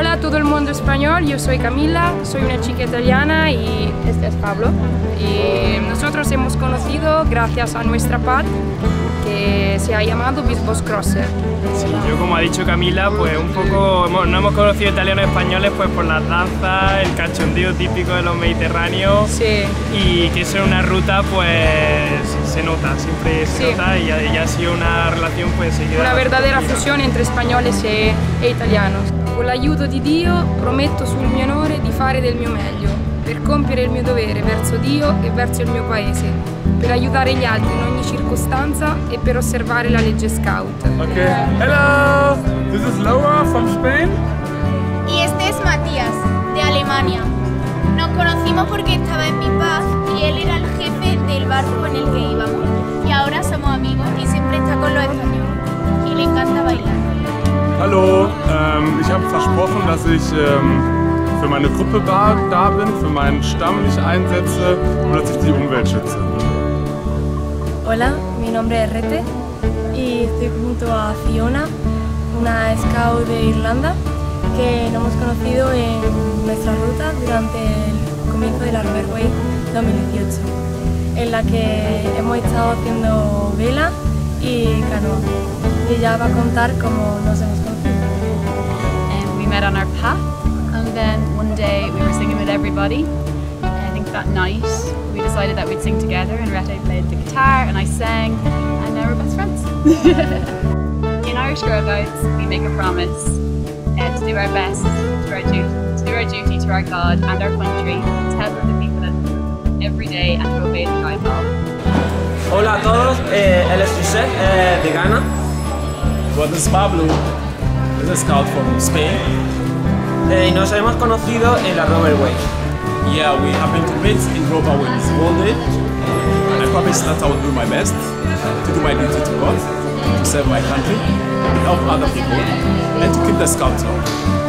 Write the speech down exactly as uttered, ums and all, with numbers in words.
Hola a todo el mundo español, yo soy Camila, soy una chica italiana y este es Pablo. Y nosotros hemos conocido gracias a nuestra P A D, que se ha llamado Bisbos Crosser. Sí, yo como ha dicho Camila, pues un poco, hemos, no hemos conocido italianos españoles pues por las danzas, el cachondeo típico de los mediterráneos. Sí. Y que eso es una ruta pues se nota, siempre se Sí. nota y ya, ya ha sido una relación pues seguida. Una verdadera fusione entre spagnoli e, e italianos. Con l'aiuto di Dio prometto sul mio onore di fare del mio meglio, per compiere il mio dovere verso Dio e verso il mio paese, per aiutare gli altri in ogni circostanza e per osservare la legge scout. Okay. Hello, this is Laura from Spain. Y este es Matías, de Alemania. Nos conocimos porque estaba en Mi Paz y él era el jefe del barco en el que íbamos. Y ahora somos amigos y siempre está con los españoles. Y le encanta bailar. Hallo, ähm, ich habe versprochen, dass ich ähm, für meine Gruppe da, da bin, für meinen Stamm mich einsetze und dass ich die Umwelt schütze. Hola, mi nombre es Rete y estoy junto a Fiona, una scout de Irlanda que nos hemos conocido en nuestra ruta durante el comienzo de la River Way dos mil dieciocho, en la que hemos estado haciendo vela y canoa. Y ella va a contar cómo nos hemos conocido. And we met on our path, and then one day we were singing with everybody. I think that night we decided that we'd sing together, and Rete played the guitar and I sang, and now we're best friends. In Irish Girl Guides, we make a promise uh, to do our best, to do our, duty, to do our duty to our God and our country, to help other people every day and to obey the guide law. Hola a todos, eh, él es José, eh, de Ghana. Well, this is Pablo, this is a scout from Spain. Eh, y nos hemos conocido en la River Way. Yeah, we happen to meet in Rover Ways one day. I promised that I would do my best to do my duty to God, to serve my country, to help other people, and to keep the scouts up.